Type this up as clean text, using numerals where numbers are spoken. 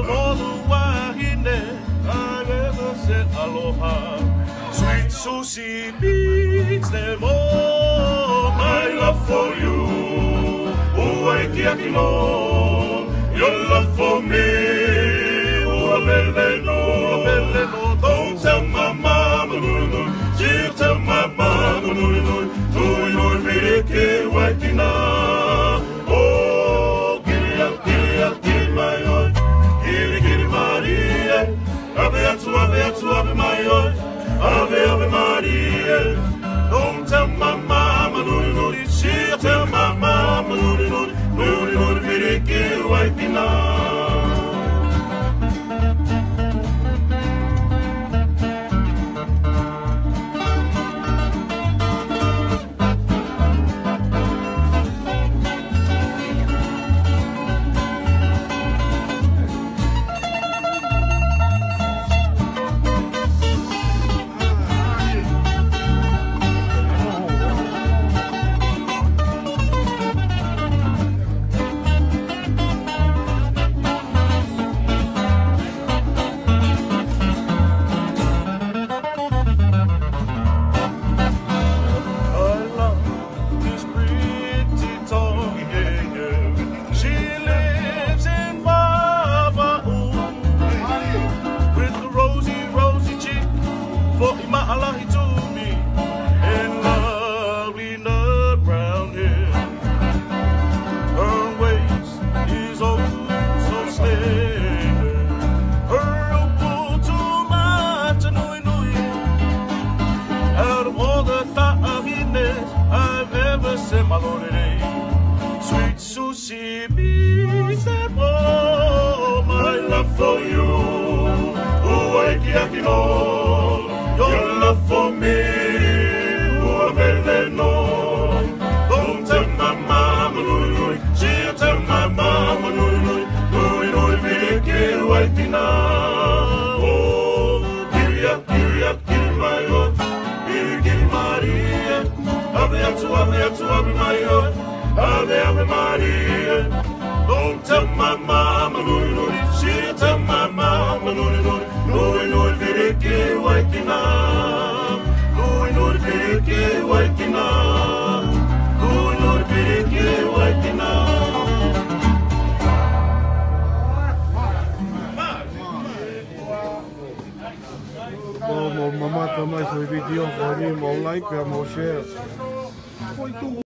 of all the wahine I've ever said aloha. Sweet sushi beats them all. My love for you, Uaikiakino. Your love for me, Uapeleno. Don't tell my mama, she'll tell my mama, Tuinui Miriki Waikina. Oh, giddy up, my own. Giddy, Maria. Ave Maria. Ave Maria. Don't tell my mama, she'll tell my mama, Miriki Waikina. Ma'alahi to me and lovely nut brown hair. Her waist is oh so slender. Her pull too much nui. Out of all the ta'ahines I've ever seen, my lord, sweet sushi beats them all. My love for you, Uaikiakino. Your love for me, Uapeleno. Don't tell my mama, she'll tell my mama, Nui Miriki Waikina. Oh, giddy up, my own. Giddy, Maria. Ave Maria. Ave Maria. Don't tell my mama, she'll tell my mama, Nui Miriki Waikina. Nui Miriki Waikina. Nui Miriki Waikina. Mo mamata mai sa video ko ni mo like mo share.